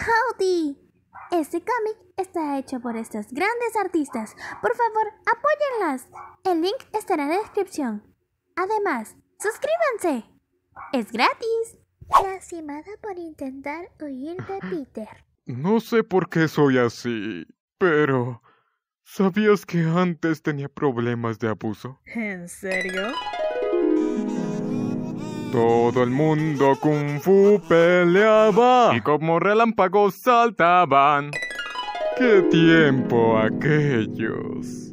Howdy. Este cómic está hecho por estas grandes artistas. Por favor, apóyenlas. El link estará en la descripción. Además, suscríbanse. Es gratis. Lastimada por intentar huir de Peter. No sé por qué soy así, pero ¿sabías que antes tenía problemas de abuso? ¿En serio? Todo el mundo kung fu peleaba y como relámpagos saltaban. ¡Qué tiempo aquellos!